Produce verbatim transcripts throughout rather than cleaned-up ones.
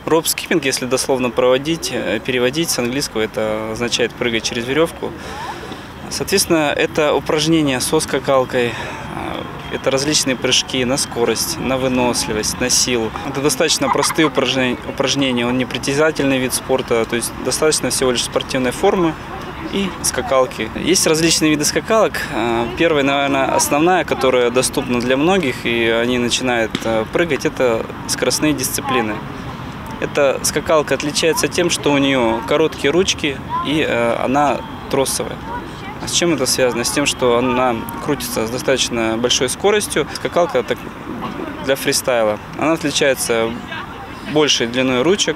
Роп-скиппинг, если дословно проводить, переводить с английского, это означает прыгать через веревку. Соответственно, это упражнения со скакалкой, это различные прыжки на скорость, на выносливость, на силу. Это достаточно простые упражнения, он не притязательный вид спорта, то есть достаточно всего лишь спортивной формы и скакалки. Есть различные виды скакалок. Первая, наверное, основная, которая доступна для многих, и они начинают прыгать, это скоростные дисциплины. Эта скакалка отличается тем, что у нее короткие ручки и она тросовая. С чем это связано? С тем, что она крутится с достаточно большой скоростью. Скакалка для фристайла. Она отличается большей длиной ручек,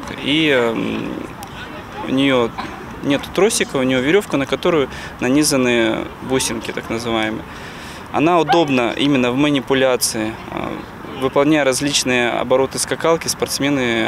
и у нее нет тросика, у нее веревка, на которую нанизаны бусинки, так называемые. Она удобна именно в манипуляции. Выполняя различные обороты скакалки, спортсмены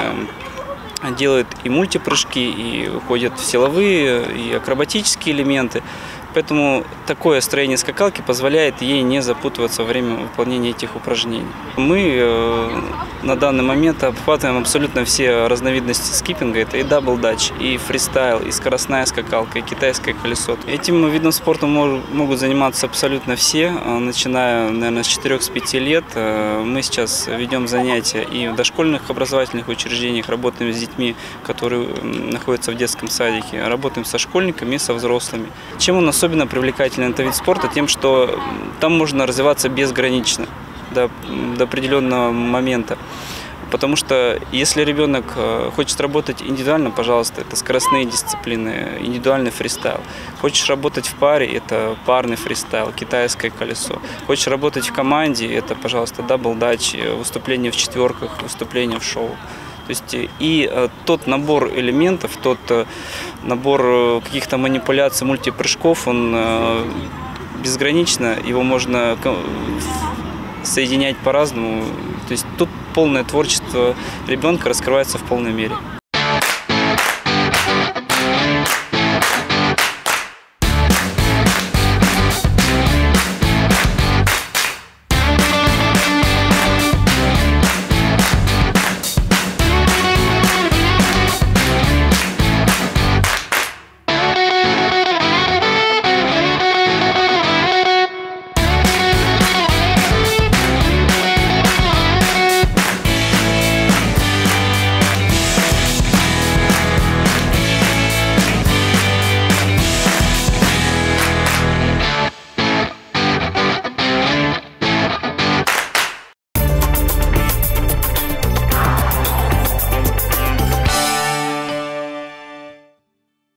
делают и мультипрыжки, и уходят в силовые, и акробатические элементы. Поэтому такое строение скакалки позволяет ей не запутываться во время выполнения этих упражнений. Мы э, на данный момент обхватываем абсолютно все разновидности скиппинга. Это и дабл-дач, и фристайл, и скоростная скакалка, и китайское колесо. Этим видом спорта могут заниматься абсолютно все, начиная, наверное, с четырёх-пяти лет. Мы сейчас ведем занятия и в дошкольных образовательных учреждениях, работаем с детьми, которые находятся в детском садике, работаем со школьниками и со взрослыми. Чем у нас особенно привлекательный этот вид спорта? Тем, что там можно развиваться безгранично до, до определенного момента. Потому что если ребенок хочет работать индивидуально, пожалуйста, это скоростные дисциплины, индивидуальный фристайл. Хочешь работать в паре, это парный фристайл, китайское колесо. Хочешь работать в команде, это, пожалуйста, дабл-дач, выступление в четверках, выступление в шоу. То есть и э, тот набор элементов, тот э, набор э, каких-то манипуляций, мультипрыжков, он э, безгранично, его можно соединять по-разному. То есть тут полное творчество ребенка раскрывается в полной мере.